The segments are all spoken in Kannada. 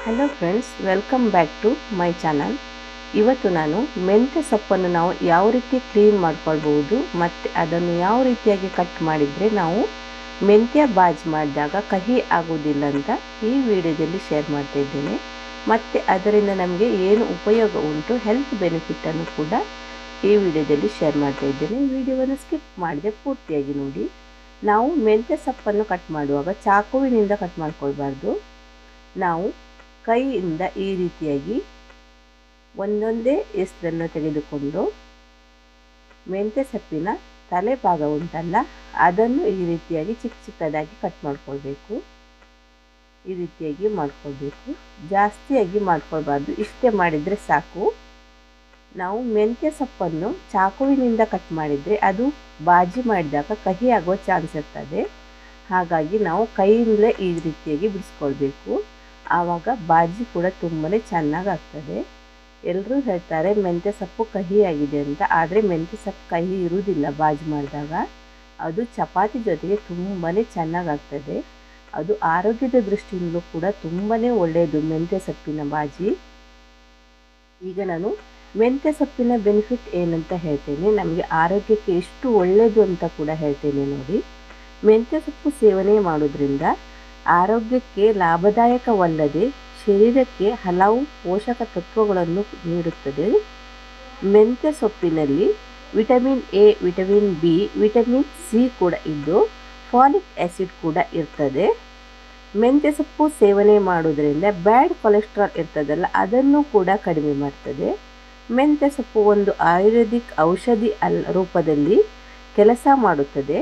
Hello friends, welcome back to my channel. ಇವತ್ತು ನಾನು ಮೆಂತ್ಯ ಸೊಪ್ಪನ್ನು ನಾವು ಯಾವ ರೀತಿ ಕ್ಲೀನ್ ಮಾಡ್ಕೊಳ್ಬಹುದು ಮತ್ತು ಅದನ್ನು ಯಾವ ರೀತಿಯಾಗಿ ಕಟ್ ಮಾಡಿದರೆ ನಾವು ಮೆಂತ್ಯ ಬಾಜಿ ಮಾಡಿದಾಗ ಕಹಿ ಆಗೋದಿಲ್ಲ ಅಂತ ಈ ವಿಡಿಯೋದಲ್ಲಿ ಶೇರ್ ಮಾಡ್ತಾ ಇದ್ದೇನೆ. ಮತ್ತು ಅದರಿಂದ ನಮಗೆ ಏನು ಉಪಯೋಗ ಉಂಟು, ಹೆಲ್ತ್ ಬೆನಿಫಿಟನ್ನು ಕೂಡ ಈ ವಿಡಿಯೋದಲ್ಲಿ ಶೇರ್ ಮಾಡ್ತಾ ಇದ್ದೇನೆ. ವಿಡಿಯೋವನ್ನು ಸ್ಕಿಪ್ ಮಾಡದೆ ಪೂರ್ತಿಯಾಗಿ ನೋಡಿ. ನಾವು ಮೆಂತ್ಯ ಸೊಪ್ಪನ್ನು ಕಟ್ ಮಾಡುವಾಗ ಚಾಕುವಿನಿಂದ ಕಟ್ ಮಾಡ್ಕೊಳ್ಬಾರ್ದು. ನಾವು ಕೈಯಿಂದ ಈ ರೀತಿಯಾಗಿ ಒಂದೊಂದೇ ಎಸರನ್ನು ತೆಗೆದುಕೊಂಡು ಮೆಂತ್ಯ ಸೊಪ್ಪಿನ ತಲೆ ಭಾಗ ಉಂಟಲ್ಲ, ಅದನ್ನು ಈ ರೀತಿಯಾಗಿ ಚಿಕ್ಕ ಚಿಕ್ಕದಾಗಿ ಕಟ್ ಮಾಡ್ಕೊಳ್ಬೇಕು. ಈ ರೀತಿಯಾಗಿ ಮಾಡ್ಕೊಳ್ಬೇಕು, ಜಾಸ್ತಿಯಾಗಿ ಮಾಡ್ಕೊಳ್ಬಾರ್ದು. ಇಷ್ಟೇ ಮಾಡಿದರೆ ಸಾಕು. ನಾವು ಮೆಂತ್ಯ ಸೊಪ್ಪನ್ನು ಚಾಕುವಿನಿಂದ ಕಟ್ ಮಾಡಿದರೆ ಅದು ಬಾಜಿ ಮಾಡಿದಾಗ ಕಹಿ ಆಗುವ ಚಾನ್ಸ್ ಇರ್ತದೆ. ಹಾಗಾಗಿ ನಾವು ಕೈಯಿಂದಲೇ ಈ ರೀತಿಯಾಗಿ ಬಿಡಿಸ್ಕೊಳ್ಬೇಕು. ಆವಾಗ ಬಾಜಿ ಕೂಡ ತುಂಬಾ ಚೆನ್ನಾಗಾಗ್ತದೆ. ಎಲ್ಲರೂ ಹೇಳ್ತಾರೆ ಮೆಂತ್ಯ ಸೊಪ್ಪು ಕಹಿ ಆಗಿದೆ ಅಂತ, ಆದರೆ ಮೆಂತ್ಯ ಸೊಪ್ಪು ಕಹಿ ಇರುವುದಿಲ್ಲ. ಬಾಜಿ ಮಾಡಿದಾಗ ಅದು ಚಪಾತಿ ಜೊತೆಗೆ ತುಂಬಾ ಚೆನ್ನಾಗಾಗ್ತದೆ. ಅದು ಆರೋಗ್ಯದ ದೃಷ್ಟಿಯಿಂದಲೂ ಕೂಡ ತುಂಬಾ ಒಳ್ಳೆಯದು ಮೆಂತ್ಯ ಸೊಪ್ಪಿನ ಬಾಜಿ. ಈಗ ನಾನು ಮೆಂತ್ಯ ಸೊಪ್ಪಿನ ಬೆನಿಫಿಟ್ ಏನಂತ ಹೇಳ್ತೇನೆ, ನಮಗೆ ಆರೋಗ್ಯಕ್ಕೆ ಎಷ್ಟು ಒಳ್ಳೆಯದು ಅಂತ ಕೂಡ ಹೇಳ್ತೇನೆ ನೋಡಿ. ಮೆಂತ್ಯ ಸೊಪ್ಪು ಸೇವನೆ ಮಾಡೋದ್ರಿಂದ ಆರೋಗ್ಯಕ್ಕೆ ಲಾಭದಾಯಕವಲ್ಲದೆ ಶರೀರಕ್ಕೆ ಹಲವು ಪೋಷಕ ತತ್ವಗಳನ್ನು ನೀಡುತ್ತದೆ. ಮೆಂತ್ಯ ಸೊಪ್ಪಿನಲ್ಲಿ vitamin A, vitamin B, vitamin C ಕೂಡ ಇದ್ದು ಫಾಲಿಕ್ ಆ್ಯಸಿಡ್ ಕೂಡ ಇರ್ತದೆ. ಮೆಂತ್ಯ ಸೊಪ್ಪು ಸೇವನೆ ಮಾಡೋದ್ರಿಂದ ಬ್ಯಾಡ್ ಕೊಲೆಸ್ಟ್ರಾಲ್ ಇರ್ತದಲ್ಲ, ಅದನ್ನು ಕೂಡ ಕಡಿಮೆ ಮಾಡ್ತದೆ. ಮೆಂತ್ಯ ಸೊಪ್ಪು ಒಂದು ಆಯುರ್ವೇದಿಕ್ ಔಷಧಿ ರೂಪದಲ್ಲಿ ಕೆಲಸ ಮಾಡುತ್ತದೆ.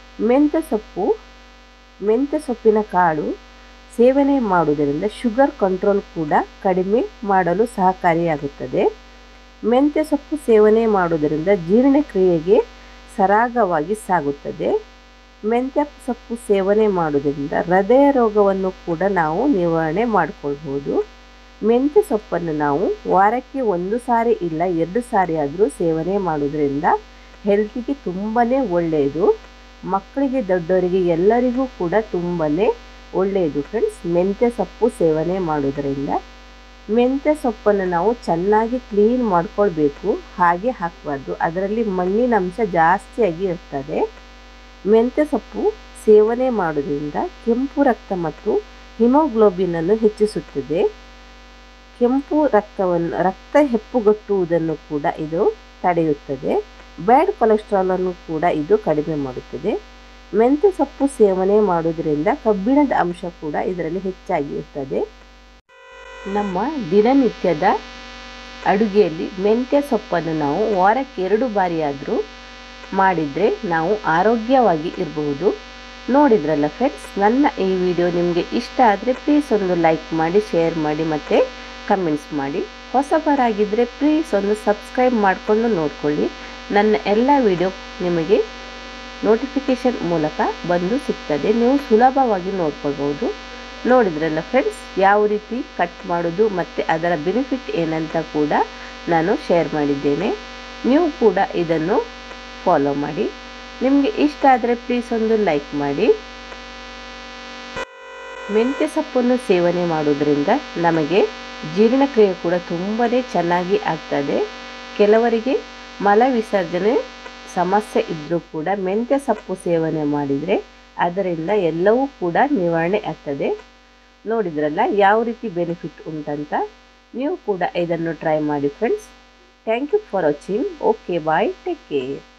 ಮೆಂತ್ಯ ಸೊಪ್ಪಿನ ಕಾಳು ಸೇವನೆ ಮಾಡುವುದರಿಂದ ಶುಗರ್ ಕಂಟ್ರೋಲ್ ಕೂಡ ಕಡಿಮೆ ಮಾಡಲು ಸಹಕಾರಿಯಾಗುತ್ತದೆ. ಮೆಂತ್ಯ ಸೊಪ್ಪು ಸೇವನೆ ಮಾಡುವುದರಿಂದ ಜೀರ್ಣಕ್ರಿಯೆಗೆ ಸರಾಗವಾಗಿ ಸಾಗುತ್ತದೆ. ಮೆಂತ್ಯ ಸೊಪ್ಪು ಸೇವನೆ ಮಾಡುವುದರಿಂದ ಹೃದಯ ರೋಗವನ್ನು ಕೂಡ ನಾವು ನಿವಾರಣೆ ಮಾಡಿಕೊಳ್ಬೋದು. ಮೆಂತ್ಯ ಸೊಪ್ಪನ್ನು ನಾವು ವಾರಕ್ಕೆ 1 ಸಾರಿ ಇಲ್ಲ 2 ಸಾರಿ ಆದರೂ ಸೇವನೆ ಮಾಡೋದ್ರಿಂದ ಹೆಲ್ತಿಗೆ ತುಂಬಾ ಒಳ್ಳೆಯದು. ಮಕ್ಕಳಿಗೆ ದೊಡ್ಡವರಿಗೆ ಎಲ್ಲರಿಗೂ ಕೂಡ ತುಂಬಾ ಒಳ್ಳೆಯದು ಫ್ರೆಂಡ್ಸ್. ಮೆಂತ್ಯ ಸೊಪ್ಪು ಸೇವನೆ ಮಾಡೋದರಿಂದ ಮೆಂತ್ಯ ಸೊಪ್ಪನ್ನು ನಾವು ಚೆನ್ನಾಗಿ ಕ್ಲೀನ್ ಮಾಡ್ಕೊಳ್ಬೇಕು, ಹಾಗೆ ಹಾಕಬಾರ್ದು. ಅದರಲ್ಲಿ ಮಣ್ಣಿನ ಅಂಶ ಜಾಸ್ತಿಯಾಗಿ ಇರ್ತದೆ. ಮೆಂತ್ಯ ಸೊಪ್ಪು ಸೇವನೆ ಮಾಡೋದ್ರಿಂದ ಕೆಂಪು ರಕ್ತ ಮತ್ತು ಹಿಮೋಗ್ಲೋಬಿನನ್ನು ಹೆಚ್ಚಿಸುತ್ತದೆ. ಕೆಂಪು ರಕ್ತ ಹೆಪ್ಪುಗಟ್ಟುವುದನ್ನು ಕೂಡ ಇದು ತಡೆಯುತ್ತದೆ. ಬ್ಯಾಡ್ ಕೊಲೆಸ್ಟ್ರಾಲನ್ನು ಕೂಡ ಇದು ಕಡಿಮೆ ಮಾಡುತ್ತದೆ. ಮೆಂತ್ಯ ಸೊಪ್ಪು ಸೇವನೆ ಮಾಡೋದ್ರಿಂದ ಕಬ್ಬಿಣದ ಅಂಶ ಕೂಡ ಇದರಲ್ಲಿ ಹೆಚ್ಚಾಗಿ ಇರ್ತದೆ. ನಮ್ಮ ದಿನನಿತ್ಯದ ಅಡುಗೆಯಲ್ಲಿ ಮೆಂತ್ಯ ಸೊಪ್ಪನ್ನು ನಾವು ವಾರಕ್ಕೆ 2 ಬಾರಿ ಆದರೂ ಮಾಡಿದರೆ ನಾವು ಆರೋಗ್ಯವಾಗಿ ಇರಬಹುದು. ನೋಡಿದ್ರಲ್ಲ ಫ್ರೆಂಡ್ಸ್, ನನ್ನ ಈ ವಿಡಿಯೋ ನಿಮಗೆ ಇಷ್ಟ ಆದರೆ ಪ್ಲೀಸ್ ಒಂದು ಲೈಕ್ ಮಾಡಿ, ಶೇರ್ ಮಾಡಿ ಮತ್ತು ಕಮೆಂಟ್ಸ್ ಮಾಡಿ. ಹೊಸಬರಾಗಿದ್ದರೆ ಪ್ಲೀಸ್ ಒಂದು ಸಬ್ಸ್ಕ್ರೈಬ್ ಮಾಡಿಕೊಂಡು ನೋಡ್ಕೊಳ್ಳಿ. ನನ್ನ ಎಲ್ಲ ವಿಡಿಯೋ ನಿಮಗೆ ನೋಟಿಫಿಕೇಷನ್ ಮೂಲಕ ಬಂದು ಸಿಗ್ತದೆ. ನೀವು ಸುಲಭವಾಗಿ ನೋಡ್ಕೊಳ್ಬೋದು. ನೋಡಿದ್ರಲ್ಲ ಫ್ರೆಂಡ್ಸ್, ಯಾವ ರೀತಿ ಕಟ್ ಮಾಡೋದು ಮತ್ತು ಅದರ ಬೆನಿಫಿಟ್ ಏನಂತ ಕೂಡ ನಾನು ಶೇರ್ ಮಾಡಿದ್ದೇನೆ. ನೀವು ಕೂಡ ಇದನ್ನು ಫಾಲೋ ಮಾಡಿ. ನಿಮಗೆ ಇಷ್ಟ ಆದರೆ ಪ್ಲೀಸ್ ಒಂದು ಲೈಕ್ ಮಾಡಿ. ಮೆಂತ್ಯ ಸೊಪ್ಪನ್ನು ಸೇವನೆ ಮಾಡೋದ್ರಿಂದ ನಮಗೆ ಜೀರ್ಣಕ್ರಿಯೆ ಕೂಡ ತುಂಬಾ ಚೆನ್ನಾಗಿ ಆಗ್ತದೆ. ಕೆಲವರಿಗೆ ಮಲ ವಿಸರ್ಜನೆ ಸಮಸ್ಯೆ ಇದ್ದರೂ ಕೂಡ ಮೆಂತ್ಯ ಸೊಪ್ಪು ಸೇವನೆ ಮಾಡಿದರೆ ಅದರಿಂದ ಎಲ್ಲವೂ ಕೂಡ ನಿವಾರಣೆ ಆಗ್ತದೆ. ನೋಡಿದ್ರಲ್ಲ ಯಾವ ರೀತಿ ಬೆನಿಫಿಟ್ ಉಂಟಂತ. ನೀವು ಕೂಡ ಇದನ್ನು ಟ್ರೈ ಮಾಡಿ friends. Thank you for watching. Okay, bye, take care.